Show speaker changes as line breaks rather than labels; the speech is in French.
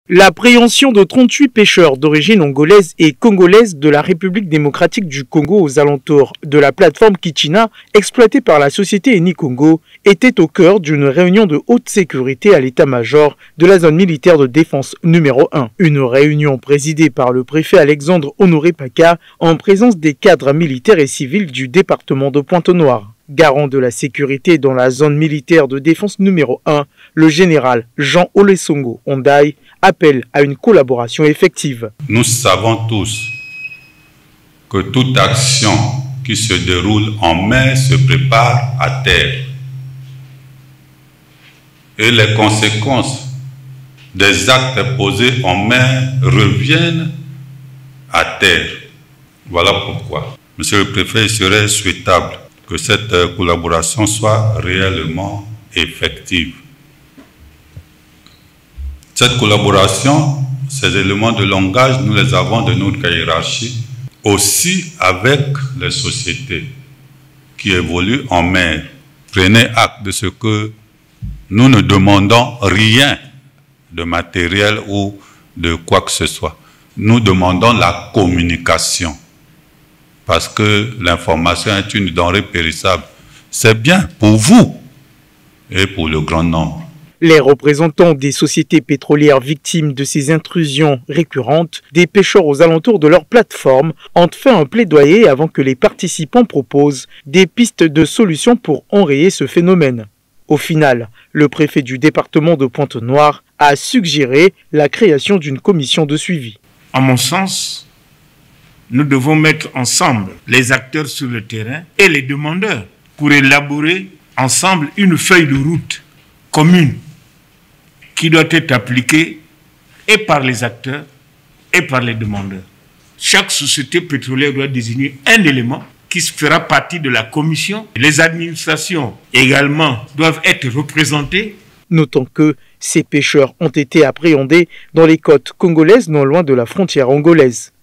L'appréhension de 38 pêcheurs d'origine angolaise et congolaise de la République démocratique du Congo aux alentours de la plateforme Kichina, exploitée par la société Eni Congo, était au cœur d'une réunion de haute sécurité à l'état-major de la zone militaire de défense numéro 1. Une réunion présidée par le préfet Alexandre Honoré Paka en présence des cadres militaires et civils du département de Pointe-Noire. Garant de la sécurité dans la zone militaire de défense numéro 1, le général Jean Olesongo Ondaï appelle à une collaboration effective.
Nous savons tous que toute action qui se déroule en mer se prépare à terre. Et les conséquences des actes posés en mer reviennent à terre. Voilà pourquoi, Monsieur le Préfet, il serait souhaitable que cette collaboration soit réellement effective. Cette collaboration, ces éléments de langage, nous les avons de notre hiérarchie, aussi avec les sociétés qui évoluent en mer. Prenez acte de ce que nous ne demandons rien de matériel ou de quoi que ce soit. Nous demandons la communication. Parce que l'information est une denrée périssable. C'est bien pour vous et pour le grand nombre.
Les représentants des sociétés pétrolières victimes de ces intrusions récurrentes des pêcheurs aux alentours de leur plateforme ont fait un plaidoyer avant que les participants proposent des pistes de solutions pour enrayer ce phénomène. Au final, le préfet du département de Pointe-Noire a suggéré la création d'une commission de suivi.
À mon sens, nous devons mettre ensemble les acteurs sur le terrain et les demandeurs pour élaborer ensemble une feuille de route commune qui doit être appliquée et par les acteurs et par les demandeurs. Chaque société pétrolière doit désigner un élément qui fera partie de la commission. Les administrations également doivent être représentées.
Notons que ces pêcheurs ont été appréhendés dans les côtes congolaises non loin de la frontière angolaise.